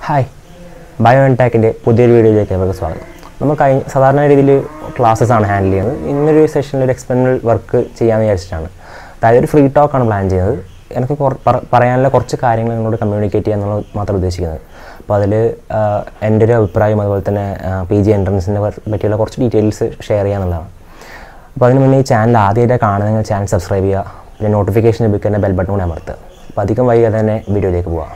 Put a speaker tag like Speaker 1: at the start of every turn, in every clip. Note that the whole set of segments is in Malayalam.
Speaker 1: ഹായ്, ബയോ ആൻഡ് ടെക്കിൻ്റെ പുതിയൊരു വീഡിയോയിലേക്ക് അവർക്ക് സ്വാഗതം. നമ്മൾ സാധാരണ രീതിയിൽ ക്ലാസ്സസ് ആണ് ഹാൻഡിൽ ചെയ്യുന്നത്. ഇന്നൊരു സെഷനിൽ ഒരു എക്സ്പെരിമെൻ്റൽ വർക്ക് ചെയ്യാമെന്ന് വിചാരിച്ചിട്ടാണ്. അതായത് ഒരു ഫ്രീ ടോക്കാണ് പ്ലാൻ ചെയ്യുന്നത്. എനിക്ക് പറയാനുള്ള കുറച്ച് കാര്യങ്ങൾ നിങ്ങളോട് കമ്മ്യൂണിക്കേറ്റ് ചെയ്യുക എന്നുള്ളത് മാത്രം ഉദ്ദേശിക്കുന്നത്. അപ്പോൾ അതിൽ എൻ്റെ ഒരു അഭിപ്രായം, അതുപോലെ തന്നെ PG എൻട്രൻസിനെ പറ്റിയുള്ള കുറച്ച് ഡീറ്റെയിൽസ് ഷെയർ ചെയ്യുക എന്നുള്ളതാണ്. അപ്പോൾ അതിന് മുന്നേ ഈ ചാനൽ ആദ്യമായിട്ട് കാണുന്നെങ്കിൽ ചാനൽ സബ്സ്ക്രൈബ് ചെയ്യുക, പിന്നെ നോട്ടിഫിക്കേഷൻ ലഭിക്കുന്ന ബെൽ ബട്ടൺ കൂടി അമർത്തുക. അപ്പോൾ അധികം വൈകാതെ തന്നെ വീഡിയോയിലേക്ക് പോകാം.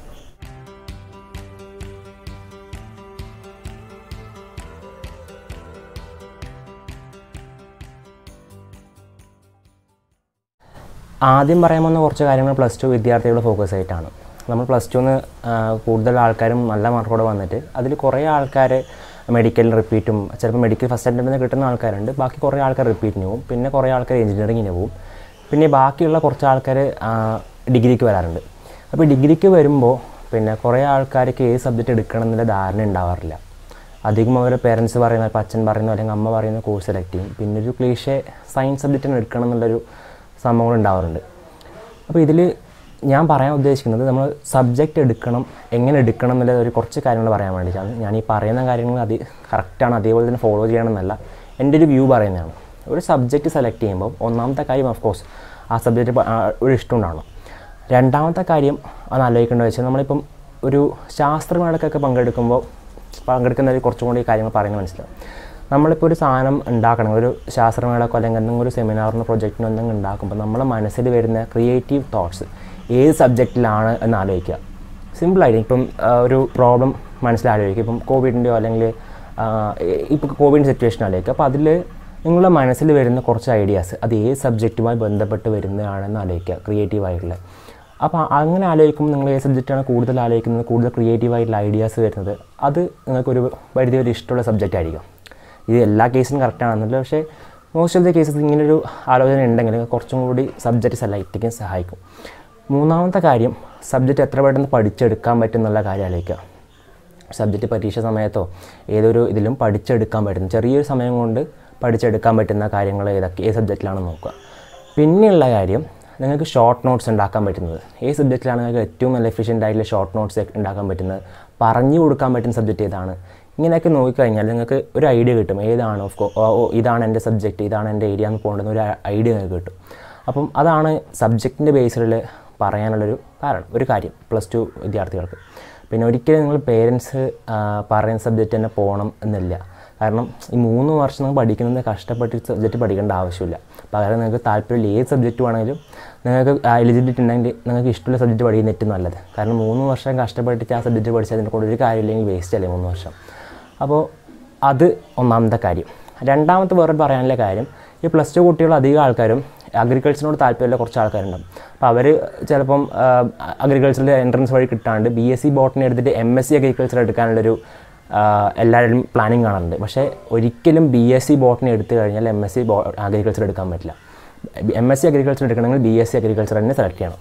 Speaker 1: ആദ്യം പറയാൻ പോകുന്ന കുറച്ച് കാര്യങ്ങൾ +2 വിദ്യാർത്ഥികളുടെ ഫോക്കസ് ആയിട്ടാണ്. നമ്മൾ +2 കൂടുതൽ ആൾക്കാരും നല്ല മാർക്കോടെ വന്നിട്ട് അതിൽ കുറേ ആൾക്കാർ മെഡിക്കൽ റിപ്പീറ്റും, ചിലപ്പോൾ മെഡിക്കൽ ഫസ്റ്റ് അറ്റംപ്റ്റിൽ കിട്ടുന്ന ആൾക്കാരുണ്ട്. ബാക്കി കുറേ ആൾക്കാർ റിപ്പീറ്റിന് പോകും, പിന്നെ കുറേ ആൾക്കാർ എഞ്ചിനീയറിങ്ങിന് പോകും, പിന്നെ ബാക്കിയുള്ള കുറച്ച് ആൾക്കാർ ഡിഗ്രിക്ക് വരാറുണ്ട്. അപ്പോൾ ഡിഗ്രിക്ക് വരുമ്പോൾ പിന്നെ കുറേ ആൾക്കാർക്ക് ഏത് സബ്ജക്റ്റ് എടുക്കണം എന്നുള്ള ധാരണ ഉണ്ടാവാറില്ല. അധികം അവരുടെ പേരൻസ് പറയുന്ന, ഇപ്പോൾ അച്ഛൻ പറയുന്ന അല്ലെങ്കിൽ അമ്മ പറയുന്ന കോഴ്സ് സെലക്ട് ചെയ്യും. പിന്നെ ഒരു ക്ലീഷേ സയൻസ് സബ്ജക്റ്റിന് എടുക്കണം എന്നുള്ളൊരു സംഭവങ്ങൾ ഉണ്ടാവാറുണ്ട്. അപ്പോൾ ഇതിൽ ഞാൻ പറയാൻ ഉദ്ദേശിക്കുന്നത്, നമ്മൾ സബ്ജക്റ്റ് എടുക്കണം, എങ്ങനെ എടുക്കണം എന്നുള്ള ഒരു കുറച്ച് കാര്യങ്ങൾ പറയാൻ വേണ്ടിയിട്ടാണ്. ഞാൻ ഈ പറയുന്ന കാര്യങ്ങൾ കറക്റ്റാണ്, അതേപോലെ തന്നെ ഫോളോ ചെയ്യണമെന്നല്ല, എൻ്റെ ഒരു വ്യൂ പറയുന്നതാണ്. ഒരു സബ്ജക്റ്റ് സെലക്ട് ചെയ്യുമ്പോൾ ഒന്നാമത്തെ കാര്യം ഓഫ് കോഴ്സ് ആ സബ്ജക്റ്റ് ഒരു ഇഷ്ടം ഉണ്ടാവണം. രണ്ടാമത്തെ കാര്യം അത് ആലോചിക്കേണ്ടത് വെച്ചാൽ, നമ്മളിപ്പം ഒരു ശാസ്ത്രമേളക്കൊക്കെ പങ്കെടുക്കുന്നതിൽ കുറച്ചും കൂടി കാര്യങ്ങൾ പറയുന്നത് മനസ്സിലാവും. നമ്മളിപ്പോൾ ഒരു സാധനം ഉണ്ടാക്കണമെങ്കിൽ, ഒരു ശാസ്ത്രമേളക്കോ അല്ലെങ്കിൽ എന്തെങ്കിലും ഒരു സെമിനാറിനോ പ്രൊജക്റ്റിനോ എന്തെങ്കിലും ഉണ്ടാക്കുമ്പോൾ നമ്മളെ മനസ്സിൽ വരുന്ന ക്രിയേറ്റീവ് തോട്ട്സ് ഏത് സബ്ജക്റ്റിലാണ് എന്ന് ആലോചിക്കുക. സിമ്പിളായിട്ട് ഇപ്പം ഒരു പ്രോബ്ലം മനസ്സിലാലോചിക്കുക. ഇപ്പം കോവിഡിൻ്റെയോ അല്ലെങ്കിൽ ഇപ്പോൾ കോവിഡ് സിറ്റുവേഷൻ ആലോചിക്കുക. അപ്പോൾ അതിൽ നിങ്ങളുടെ മനസ്സിൽ വരുന്ന കുറച്ച് ഐഡിയാസ് അത് ഏത് സബ്ജക്റ്റുമായി ബന്ധപ്പെട്ട് വരുന്നതാണെന്ന് ആലോചിക്കുക, ക്രിയേറ്റീവായിട്ടുള്ള. അപ്പോൾ അങ്ങനെ ആലോചിക്കുമ്പോൾ നിങ്ങൾ ഏത് സബ്ജക്റ്റാണ് കൂടുതൽ ആലോചിക്കുന്നത്, കൂടുതൽ ക്രിയേറ്റീവായിട്ടുള്ള ഐഡിയാസ് വരുന്നത്, അത് നിങ്ങൾക്കൊരു പരിധി വരെ ഇഷ്ടമുള്ള സബ്ജക്റ്റ് ആയിരിക്കും. ഇത് എല്ലാ കേസിനും കറക്റ്റാണെന്നില്ല, പക്ഷേ മോസ്റ്റ് ഓഫ് ദി കേസസ് ഇങ്ങനൊരു ആലോചന ഉണ്ടെങ്കിൽ കുറച്ചും കൂടി സബ്ജക്റ്റ് സെലക്ട് ചെയ്യാൻ സഹായിക്കും. മൂന്നാമത്തെ കാര്യം, സബ്ജക്റ്റ് എത്ര പെട്ടെന്ന് പഠിച്ചെടുക്കാൻ പറ്റും എന്നുള്ള കാര്യം ആലോചിക്കുക. സബ്ജക്റ്റ് പരീക്ഷ സമയത്തോ ഏതൊരു ഇതിലും പഠിച്ചെടുക്കാൻ പറ്റുന്ന, ചെറിയൊരു സമയം കൊണ്ട് പഠിച്ചെടുക്കാൻ പറ്റുന്ന കാര്യങ്ങൾ ഏത് സബ്ജക്റ്റിലാണെന്ന് നോക്കുക. പിന്നെയുള്ള കാര്യം, നിങ്ങൾക്ക് ഷോർട്ട് നോട്ട്സ് ഉണ്ടാക്കാൻ പറ്റുന്നത് ഏത് സബ്ജക്റ്റിലാണ് നിങ്ങൾക്ക് ഏറ്റവും നല്ല എഫിഷ്യൻ്റ് ആയിട്ടുള്ള ഷോർട്ട് നോട്ട്സ് ഉണ്ടാക്കാൻ പറ്റുന്നത്, പറഞ്ഞു കൊടുക്കാൻ പറ്റുന്ന സബ്ജക്റ്റ് ഏതാണ്. ഇങ്ങനെയൊക്കെ നോക്കിക്കഴിഞ്ഞാൽ നിങ്ങൾക്ക് ഒരു ഐഡിയ കിട്ടും, ഏതാണ് ഇതാണ് എൻ്റെ സബ്ജക്റ്റ്, ഇതാണ് എൻ്റെ ഏരിയ എന്ന് പോകേണ്ടുന്ന ഒരു ഐഡിയ നിങ്ങൾക്ക് കിട്ടും. അപ്പം അതാണ് സബ്ജക്റ്റിൻ്റെ ബേസിൽ പറയാനുള്ളൊരു ഒരു കാര്യം +2 വിദ്യാർത്ഥികൾക്ക്. പിന്നെ ഒരിക്കലും നിങ്ങൾ പേരൻസ് പറയുന്ന സബ്ജക്റ്റ് തന്നെ പോകണം എന്നില്ല. കാരണം ഈ 3 വർഷം നിങ്ങൾ പഠിക്കുന്നത് കഷ്ടപ്പെട്ട് സബ്ജക്റ്റ് പഠിക്കേണ്ട ആവശ്യമില്ല. പകരം നിങ്ങൾക്ക് താല്പര്യമില്ല ഏത് സബ്ജക്റ്റ് വേണമെങ്കിലും നിങ്ങൾക്ക് എലിജിബിലിറ്റി ഉണ്ടെങ്കിൽ നിങ്ങൾക്ക് ഇഷ്ടമുള്ള സബ്ജക്റ്റ് പഠിക്കുന്ന ഏറ്റവും നല്ലത്. കാരണം 3 വർഷം കഷ്ടപ്പെട്ടിട്ട് ആ സബ്ജക്റ്റ് പഠിച്ചാൽ അതിനെ കൊണ്ട് ഒരു കാര്യമില്ലെങ്കിൽ വേസ്റ്റ് അല്ലേ 3 വർഷം. അപ്പോൾ അത് ഒന്നാമത്തെ കാര്യം. രണ്ടാമത്തെ വേറെ പറയാനുള്ള കാര്യം, ഈ +2 കുട്ടികൾ അധികം ആൾക്കാരും അഗ്രികൾച്ചറിനോട് താല്പര്യമുള്ള കുറച്ച് ആൾക്കാരുണ്ടാവും. അപ്പോൾ അവർ ചിലപ്പം അഗ്രികൾച്ചറിൽ എൻട്രൻസ് വഴി കിട്ടാണ്ട് BSc ബോട്ടണി എടുത്തിട്ട് MSc അഗ്രികൾച്ചർ എടുക്കാനുള്ളൊരു എല്ലാവരും പ്ലാനിങ് കാണുന്നുണ്ട്. പക്ഷേ ഒരിക്കലും BSc ബോട്ടണി എടുത്തു കഴിഞ്ഞാൽ MSc അഗ്രികൾച്ചർ എടുക്കാൻ പറ്റില്ല. MSc അഗ്രികൾച്ചർ എടുക്കണമെങ്കിൽ BSc അഗ്രികൾച്ചർ തന്നെ സെലക്ട് ചെയ്യണം.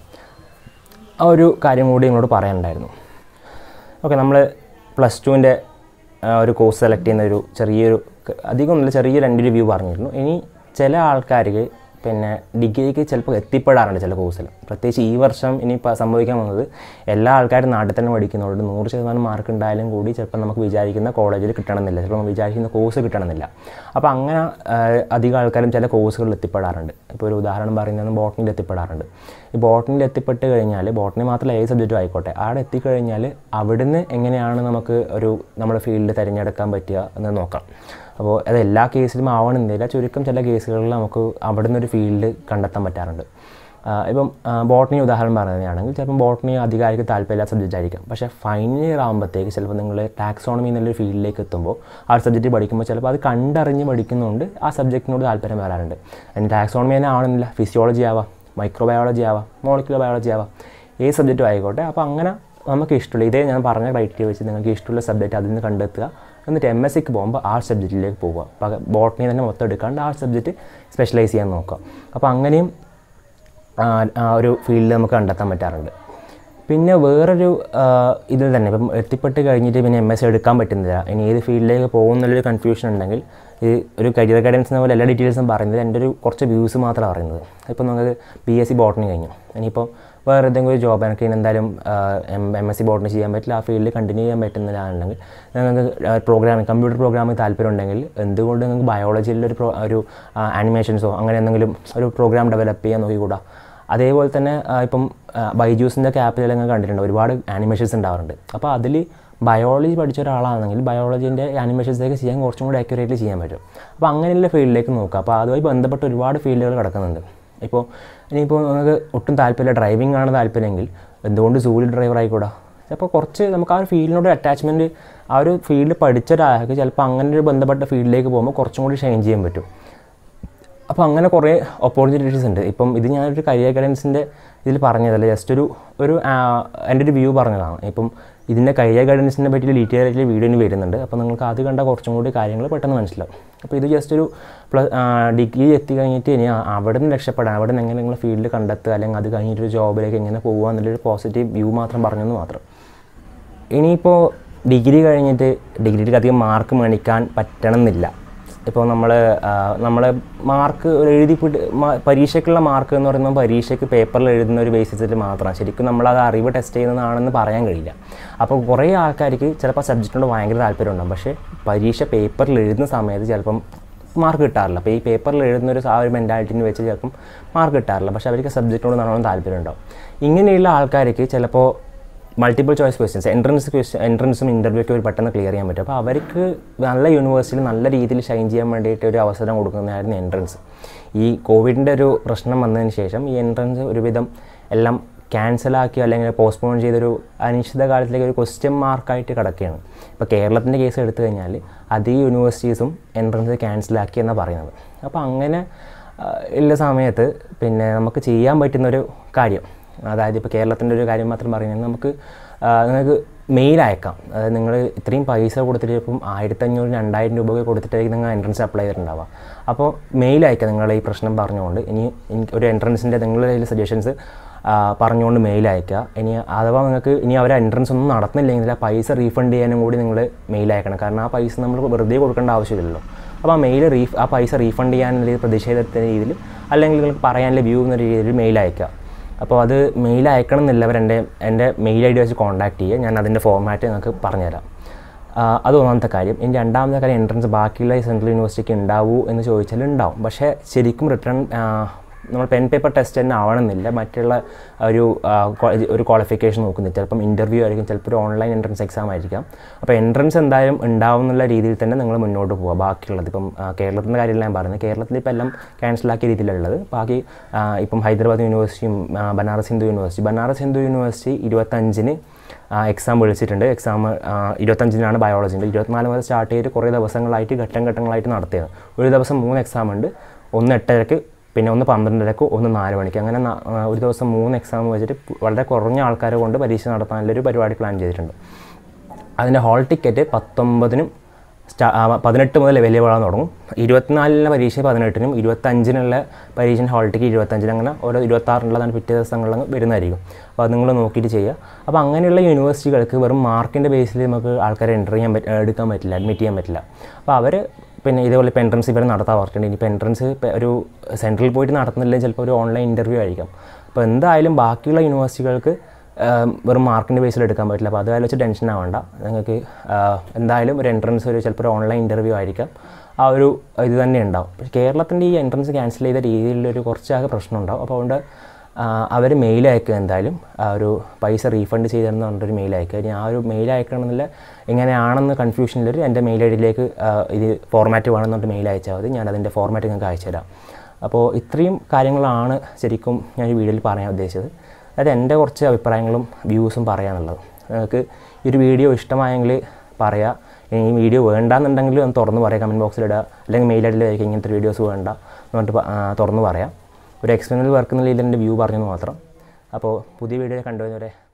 Speaker 1: ആ ഒരു കാര്യം കൂടി നിങ്ങളോട് പറയാനുണ്ടായിരുന്നു. ഓക്കെ, നമ്മൾ +2ൻ്റെ ഒരു കോഴ്സ് സെലക്ട് ചെയ്യുന്ന ചെറിയൊരു ചെറിയൊരു എൻ്റെ റിവ്യൂ പറഞ്ഞിരുന്നു. ഇനി ചില ആൾക്കാർക്ക് പിന്നെ ഡിഗ്രിക്ക് ചിലപ്പോൾ എത്തിപ്പെടാറുണ്ട് ചില കോഴ്സിൽ. പ്രത്യേകിച്ച് ഈ വർഷം ഇനിയിപ്പോൾ സംഭവിക്കാൻ വന്നത്, എല്ലാ ആൾക്കാരും നാട്ടിൽ തന്നെ പഠിക്കുന്നതുകൊണ്ട് 100% മാർക്ക് ഉണ്ടായാലും കൂടി ചിലപ്പോൾ നമുക്ക് വിചാരിക്കുന്ന കോളേജിൽ കിട്ടണമെന്നില്ല, ചിലപ്പോൾ നമ്മൾ വിചാരിക്കുന്ന കോഴ്സ് കിട്ടണമെന്നില്ല. അപ്പോൾ അങ്ങനെ അധികം ആൾക്കാരും ചില കോഴ്സുകളിൽ എത്തിപ്പെടാറുണ്ട്. ഇപ്പോൾ ഒരു ഉദാഹരണം പറയുന്നത് ബോട്ടണിയിൽ എത്തിപ്പെടാറുണ്ട്. ഈ ബോട്ടണിയിൽ എത്തിപ്പെട്ട് കഴിഞ്ഞാൽ, ബോട്ടണി മാത്രമല്ല ഏത് സബ്ജക്റ്റും ആയിക്കോട്ടെ, അവിടെ എത്തിക്കഴിഞ്ഞാൽ അവിടുന്ന് എങ്ങനെയാണ് നമുക്ക് നമ്മുടെ ഫീൽഡ് തിരഞ്ഞെടുക്കാൻ പറ്റുക എന്ന് നോക്കാം. അപ്പോൾ അത് എല്ലാ കേസിലും ആവണമെന്നില്ല, ചുരുക്കം ചില കേസുകളിൽ നമുക്ക് അവിടെ നിന്നൊരു ഫീൽഡ് കണ്ടെത്താൻ പറ്റാറുണ്ട്. ഇപ്പം ബോട്ടണി ഉദാഹരണം പറയുകയാണെങ്കിൽ, ചിലപ്പം ബോട്ടണി അധികാരിക്ക് താല്പര്യമില്ലാത്ത സബ്ജക്റ്റ് ആയിരിക്കും. പക്ഷേ ഫൈനൽ ഇയർ ആകുമ്പോഴത്തേക്ക് ചിലപ്പോൾ നിങ്ങൾ ടാക്സോണമി എന്നുള്ളൊരു ഫീൽഡിലേക്ക് എത്തുമ്പോൾ ആ സബ്ജക്റ്റ് പഠിക്കുമ്പോൾ ചിലപ്പോൾ അത് കണ്ടറിഞ്ഞ് പഠിക്കുന്നതുകൊണ്ട് ആ സബ്ജക്റ്റിനോട് താല്പര്യം വരാറുണ്ട്. അതിന് ടാക്സോണമി തന്നെ ആവണമെന്നില്ല, ഫിസിയോളജി ആവാം, മൈക്രോബയോളജി ആവാം, മോളിക്കുലർ ബയോളജി ആവാം, ഏത് സബ്ജക്റ്റും ആയിക്കോട്ടെ. അപ്പോൾ അങ്ങനെ നമുക്ക് ഇഷ്ടമുള്ള, ഇതേ ഞാൻ പറഞ്ഞ ക്രൈറ്റീരിയ വെച്ച് നിങ്ങൾക്ക് ഇഷ്ടമുള്ള സബ്ജക്റ്റ് അതിൽ നിന്ന് കണ്ടെത്തുക. എന്നിട്ട് MScക്ക് പോകുമ്പോൾ ആ സബ്ജക്റ്റിലേക്ക് പോവുക. ബോട്ടണി തന്നെ മൊത്തം എടുക്കാണ്ട് ആ സബ്ജക്റ്റ് സ്പെഷ്യലൈസ് ചെയ്യാൻ നോക്കുക. അപ്പോൾ അങ്ങനെയും ഒരു ഫീൽഡ് നമുക്ക് കണ്ടെത്താൻ പറ്റാറുണ്ട്. പിന്നെ വേറൊരു ഇതിൽ തന്നെ ഇപ്പം എത്തിപ്പെട്ട് കഴിഞ്ഞിട്ട് പിന്നെ MSc എടുക്കാൻ പറ്റുന്നില്ല, ഇനി ഏത് ഫീൽഡിലേക്ക് പോകുന്നുള്ളൊരു കൺഫ്യൂഷൻ ഉണ്ടെങ്കിൽ, ഈ ഒരു കരിയർ ഗൈഡൻസിനെ പോലെ എല്ലാ ഡീറ്റെയിൽസും പറയുന്നത് എൻ്റെ കുറച്ച് വ്യൂസ് മാത്രമാണ് പറയുന്നത്. ഇപ്പോൾ നമുക്ക് BSc ബോട്ടണി കഴിഞ്ഞു, ഇനിയിപ്പോൾ വേറെ ഏതെങ്കിലും ഒരു ജോബ് എനിക്ക് എന്തായാലും MSc ബോട്ടണി ചെയ്യാൻ പറ്റില്ല, ആ ഫീൽഡിൽ കണ്ടിന്യൂ ചെയ്യാൻ പറ്റുന്നതാണെങ്കിൽ നിങ്ങൾക്ക് കമ്പ്യൂട്ടർ പ്രോഗ്രാമിംഗ് താല്പര്യം ഉണ്ടെങ്കിൽ എന്തുകൊണ്ട് നിങ്ങൾക്ക് ബയോളജിയിലൊരു ഒരു ആനിമേഷൻസോ അങ്ങനെ എന്തെങ്കിലും ഒരു പ്രോഗ്രാം ഡെവലപ്പ് ചെയ്യാൻ നോക്കിക്കൂടാ. അതേപോലെ തന്നെ ഇപ്പം ബൈജൂസിൻ്റെ ആപ്പിൽ നിങ്ങൾ കണ്ടിട്ടുണ്ട്, ഒരുപാട് ആനിമേഷൻസ് ഉണ്ടാവാറുണ്ട്. അപ്പോൾ അതിൽ ബയോളജി പഠിച്ച ഒരാളാണെങ്കിൽ ബയോളജീൻ്റെ ആനിമേഷൻസൊക്കെ ചെയ്യാൻ കുറച്ചും കൂടി ആക്യുറേറ്റ്ലി ചെയ്യാൻ പറ്റും. അപ്പോൾ അങ്ങനെയുള്ള ഫീൽഡിലേക്ക് നോക്കുക. അപ്പോൾ അതുമായി ബന്ധപ്പെട്ട് ഒരുപാട് ഫീൽഡുകൾ കിടക്കുന്നുണ്ട്. ഇനിയിപ്പോൾ നിങ്ങൾക്ക് ഒട്ടും താല്പര്യമില്ല, ഡ്രൈവിംഗ് ആണ് താല്പര്യമെങ്കിൽ എന്തുകൊണ്ട് സൂലി ഡ്രൈവർ ആയിക്കൂടാ. ചിലപ്പോൾ കുറച്ച് നമുക്ക് ആ ഒരു ഫീൽഡിനോട് അറ്റാച്ച്മെൻറ്റ്, ആ ഒരു ഫീൽഡ് പഠിച്ച ഒരാൾക്ക് ചിലപ്പോൾ അങ്ങനെ ഒരു ബന്ധപ്പെട്ട ഫീൽഡിലേക്ക് പോകുമ്പോൾ കുറച്ചും കൂടി ഷൈൻ ചെയ്യാൻ പറ്റും. അപ്പോൾ അങ്ങനെ കുറേ ഓപ്പർച്യൂണിറ്റീസ് ഉണ്ട്. ഇപ്പം ഇത് ഞാനൊരു കരിയർ ഗൈഡൻസിൻ്റെ ഇതിൽ പറഞ്ഞതല്ല, ജസ്റ്റ് എൻ്റെ ഒരു വ്യൂ പറഞ്ഞതാണ്. ഇപ്പം ഇതിൻ്റെ കരിയർ ഗൈഡൻസിനെ പറ്റി ഡീറ്റെയിൽ ആയിട്ട് വീഡിയോയിൽ വരുന്നുണ്ട്. അപ്പോൾ നിങ്ങൾക്ക് അത് കണ്ടാൽ കുറച്ചും കൂടി കാര്യങ്ങൾ പെട്ടെന്ന് മനസ്സിലാവും. അപ്പോൾ ഇത് ജസ്റ്റ് ഒരു ഡിഗ്രി എത്തിക്കഴിഞ്ഞിട്ട് ഇനി അവിടെ നിന്ന് രക്ഷപ്പെടാൻ, അവിടെ നിന്ന് എങ്ങനെ നിങ്ങൾ ഫീൽഡ് കണ്ടെത്തുക, അല്ലെങ്കിൽ അത് കഴിഞ്ഞിട്ടൊരു ജോബിലേക്ക് എങ്ങനെ പോകുക എന്നുള്ളൊരു പോസിറ്റീവ് വ്യൂ മാത്രം പറഞ്ഞെന്ന് മാത്രം. ഇനിയിപ്പോൾ ഡിഗ്രി കഴിഞ്ഞിട്ട് ഡിഗ്രിക്ക് അധികം മാർക്ക് മേടിക്കാൻ പറ്റണമെന്നില്ല. ഇപ്പോൾ നമ്മൾ മാർക്ക് പരീക്ഷയ്ക്കുള്ള മാർക്ക് എന്ന് പറയുമ്പോൾ പരീക്ഷയ്ക്ക് പേപ്പറിൽ എഴുതുന്ന ഒരു ബേസിസിൽ മാത്രമാണ്. ശരിക്കും നമ്മളത് അറിവ് ടെസ്റ്റ് ചെയ്യുന്നതാണെന്ന് പറയാൻ കഴിയില്ല. അപ്പോൾ കുറേ ആൾക്കാർക്ക് ചിലപ്പോൾ സബ്ജക്റ്റിനോട് ഭയങ്കര താല്പര്യം ഉണ്ടാകും, പക്ഷേ പരീക്ഷ പേപ്പറിൽ എഴുതുന്ന സമയത്ത് ചിലപ്പം മാർക്ക് കിട്ടാറില്ല. അപ്പോൾ ഈ പേപ്പറിൽ എഴുതുന്ന ആ ഒരു മെൻറ്റാലിറ്റിന് വെച്ച് ചിലപ്പം മാർക്ക് കിട്ടാറില്ല, പക്ഷേ അവർക്ക് സബ്ജക്റ്റിനോട് നല്ലോണം താല്പര്യം ഉണ്ടാവും. ഇങ്ങനെയുള്ള ആൾക്കാർക്ക് ചിലപ്പോൾ മൾട്ടിപ്പിൾ ചോയ്സ് ക്വസ്റ്റ്യൻസ്, എൻട്രൻസും ഇൻ്റർവ്യൂക്ക് ഒരു പെട്ടെന്ന് ക്ലിയർ ചെയ്യാൻ പറ്റും. അപ്പോൾ അവർക്ക് നല്ല യൂണിവേഴ്സിറ്റിയിൽ നല്ല രീതിയിൽ ഷൈൻ ചെയ്യാൻ വേണ്ടിയിട്ട് ഒരു അവസരം കൊടുക്കുന്നതായിരുന്നു എൻട്രൻസ്. ഈ കോവിഡിൻ്റെ ഒരു പ്രശ്നം വന്നതിന് ശേഷം ഈ എൻട്രൻസ് ഒരുവിധം എല്ലാം ക്യാൻസലാക്കി അല്ലെങ്കിൽ പോസ്റ്റ്പോൺ ചെയ്തൊരു അനിശ്ചിതകാലത്തിലേക്ക് ഒരു ക്വസ്റ്റ്യൻ മാർക്കായിട്ട് കിടക്കുകയാണ്. ഇപ്പോൾ കേരളത്തിൻ്റെ കേസ് എടുത്തു കഴിഞ്ഞാൽ അധിക യൂണിവേഴ്സിറ്റീസും എൻട്രൻസ് ക്യാൻസലാക്കി എന്നാണ് പറയുന്നത്. അപ്പോൾ അങ്ങനെ ഉള്ള സമയത്ത് പിന്നെ നമുക്ക് ചെയ്യാൻ പറ്റുന്നൊരു കാര്യം, അതായത് ഇപ്പോൾ കേരളത്തിൻ്റെ ഒരു കാര്യം മാത്രം പറയുന്നത്, നിങ്ങൾക്ക് മെയിൽ അയക്കാം. അതായത് നിങ്ങൾ ഇത്രയും പൈസ കൊടുത്തിട്ട് ഇപ്പം 1500-2000 രൂപ കൊടുത്തിട്ടായിരിക്കും നിങ്ങൾ എൻട്രൻസ് അപ്ലൈ ചെയ്തിട്ടുണ്ടാവുക. അപ്പോൾ മെയിൽ അയക്കാം നിങ്ങൾ ഈ പ്രശ്നം പറഞ്ഞുകൊണ്ട്. ഇനി ഒരു എൻട്രൻസിൻ്റെ നിങ്ങളുടെ കയ്യിൽ സജഷൻസ് പറഞ്ഞുകൊണ്ട് മെയിൽ അയക്കുക. ഇനി അഥവാ നിങ്ങൾക്ക് ഇനി അവർ എൻട്രൻസ് ഒന്നും നടത്തുന്നില്ലെങ്കിൽ ആ പൈസ റീഫണ്ട് ചെയ്യാനും കൂടി നിങ്ങൾ മെയിൽ അയക്കണം. കാരണം ആ പൈസ നമ്മൾ വെറുതെ കൊടുക്കേണ്ട ആവശ്യമില്ലല്ലോ. അപ്പോൾ ആ പൈസ റീഫണ്ട് ചെയ്യാനുള്ള പ്രതിഷേധത്തിൻ്റെ രീതിയിൽ അല്ലെങ്കിൽ നിങ്ങൾക്ക് പറയാനുള്ള വ്യൂ എന്ന രീതിയിൽ മെയിൽ അയക്കുക. അപ്പോൾ അത് മെയിൽ അയക്കണം എന്നില്ലവർ എൻ്റെ മെയിൽ ID വെച്ച് കോൺടാക്ട് ചെയ്യുക. ഞാൻ അതിൻ്റെ ഫോർമാറ്റ് നിങ്ങൾക്ക് പറഞ്ഞുതരാം. അത് ഒന്നാമത്തെ കാര്യം. ഇനി രണ്ടാമത്തെ കാര്യം, എൻട്രൻസ് ബാക്കിയുള്ള സെൻട്രൽ യൂണിവേഴ്സിറ്റിക്ക് ഉണ്ടാവൂ എന്ന് ചോദിച്ചാൽ ഉണ്ടാവും. പക്ഷേ ശരിക്കും റിട്ടേൺ നമ്മൾ പെൻ പേപ്പർ ടെസ്റ്റ് തന്നെ ആവണമെന്നില്ല. മറ്റുള്ള ഒരു ക്വാളിഫിക്കേഷൻ നോക്കുന്നില്ല. ചിലപ്പം ഇൻ്റർവ്യൂ ആയിരിക്കും, ചിലപ്പോൾ ഒരു ഓൺലൈൻ എൻട്രൻസ് എക്സാം ആയിരിക്കാം. അപ്പോൾ എൻട്രൻസ് എന്തായാലും ഉണ്ടാവും എന്നുള്ള രീതിയിൽ തന്നെ നിങ്ങൾ മുന്നോട്ട് പോവുക. ബാക്കിയുള്ളത് ഇപ്പം കേരളത്തിൻ്റെ കാര്യമെല്ലാം ഞാൻ പറയുന്നത്, കേരളത്തിൽ ഇപ്പോൾ എല്ലാം ക്യാൻസലാക്കിയ രീതിയിലുള്ളത്. ബാക്കി ഇപ്പം ഹൈദരാബാദ് യൂണിവേഴ്സിറ്റിയും ബനാറസ് ഹിന്ദു യൂണിവേഴ്സിറ്റി 25-ന് എക്സാം വിളിച്ചിട്ടുണ്ട്. എക്സാം 25-നാണ് ബയോളജിൻ്റെ. 24 മുതൽ സ്റ്റാർട്ട് ചെയ്തിട്ട് കുറേ ദിവസങ്ങളായിട്ട് ഘട്ടങ്ങളായിട്ട് നടത്തിയത്. ഒരു ദിവസം 3 എക്സാം ഉണ്ട്. ഒന്ന് 8:30-ക്ക്, പിന്നെ ഒന്ന് 12:30-ക്ക്, ഒന്ന് 4 മണിക്ക്. അങ്ങനെ ഒരു ദിവസം 3 എക്സാം വെച്ചിട്ട് വളരെ കുറഞ്ഞ ആൾക്കാരെ കൊണ്ട് പരീക്ഷ നടത്താനുള്ളൊരു പരിപാടി പ്ലാൻ ചെയ്തിട്ടുണ്ട്. അതിൻ്റെ ഹാൾ ടിക്കറ്റ് 19-നും 18 മുതൽ അവൈലബിൾ ആകാൻ തുടങ്ങും. 24-ലെ പരീക്ഷ 18-നും 25-നുള്ള പരീക്ഷ ഹാൾ ടിക്കറ്റ് 25-നും, അങ്ങനെ ഓരോ 26-നുള്ളതാണ് പിറ്റേ ദിവസങ്ങളിൽ വരുന്നതായിരിക്കും. അപ്പോൾ അത് നിങ്ങൾ നോക്കിയിട്ട് ചെയ്യുക. അപ്പോൾ അങ്ങനെയുള്ള യൂണിവേഴ്സിറ്റികൾക്ക് വെറും മാർക്കിൻ്റെ ബേസിൽ നമുക്ക് ആൾക്കാരെ എടുക്കാൻ പറ്റില്ല, അഡ്മിറ്റ് ചെയ്യാൻ പറ്റില്ല. അപ്പോൾ അവർ പിന്നെ ഇതേപോലെ ഇപ്പോൾ എൻട്രൻസ് ഇവർ നടത്താൻ പറഞ്ഞിട്ടുണ്ട്. ഇനിയിപ്പോൾ എൻട്രൻസ് ഒരു സെൻട്രൽ പോയിട്ട് നടത്തുന്നില്ലെങ്കിൽ ചിലപ്പോൾ ഒരു ഓൺലൈൻ ഇൻ്റർവ്യൂ ആയിരിക്കും. അപ്പോൾ എന്തായാലും ബാക്കിയുള്ള യൂണിവേഴ്സിറ്റികൾക്ക് വെറും മാർക്കിൻ്റെ ബേസിൽ എടുക്കാൻ പറ്റില്ല. അപ്പോൾ അത് വെച്ച് ടെൻഷൻ ആവേണ്ട. നിങ്ങൾക്ക് എന്തായാലും ഒരു എൻട്രൻസ് ചിലപ്പോൾ ഒരു ഓൺലൈൻ ഇൻ്റർവ്യൂ ആയിരിക്കാം. ആ ഒരു ഇത് തന്നെ ഉണ്ടാവും. പക്ഷേ കേരളത്തിൻ്റെ ഈ എൻട്രൻസ് ക്യാൻസൽ ചെയ്ത രീതിയിലൊരു കുറച്ചാകെ പ്രശ്നം ഉണ്ടാവും. അപ്പോൾ അതുകൊണ്ട് അവർ മെയിൽ അയക്കുക. എന്തായാലും ഒരു പൈസ റീഫണ്ട് ചെയ്തെന്ന് പറഞ്ഞിട്ടൊരു മെയിൽ അയക്കുക. ഇനി ആ ഒരു മെയിൽ അയക്കണമെന്നില്ല, എങ്ങനെയാണെന്ന് കൺഫ്യൂഷനിലൊരു എൻ്റെ മെയിൽ IDയിലേക്ക് ഇത് ഫോർമാറ്റ് വേണമെന്ന് പറഞ്ഞിട്ട് മെയിൽ അയച്ചാൽ മതി. ഞാൻ അതിൻ്റെ ഫോർമാറ്റ് നിങ്ങൾക്ക് അയച്ചു തരാം. അപ്പോൾ ഇത്രയും കാര്യങ്ങളാണ് ശരിക്കും ഞാൻ ഈ വീഡിയോയിൽ പറയാൻ ഉദ്ദേശിച്ചത്. അതായത് എൻ്റെ കുറച്ച് അഭിപ്രായങ്ങളും വ്യൂസും പറയാനുള്ളത്. നിങ്ങൾക്ക് ഈ ഒരു വീഡിയോ ഇഷ്ടമായെങ്കിൽ പറയുക. ഈ വീഡിയോ വേണ്ടാന്നുണ്ടെങ്കിൽ ഒന്ന് തുറന്ന് പറയാം, കമൻറ്റ് ബോക്സിലിടുക. അല്ലെങ്കിൽ മെയിൽ IDയിലായിരിക്കും ഇങ്ങനത്തെ വീഡിയോസ് വേണ്ട എന്ന് പറഞ്ഞിട്ട് തുറന്ന് പറയാം. ഒരു എക്സ്റ്റേണൽ വർക്ക് എന്നുള്ള ഇതിൻ്റെ വ്യൂ പറഞ്ഞെന്ന് മാത്രം. അപ്പോൾ പുതിയ വീഡിയോ കണ്ടുവരുന്നവരെ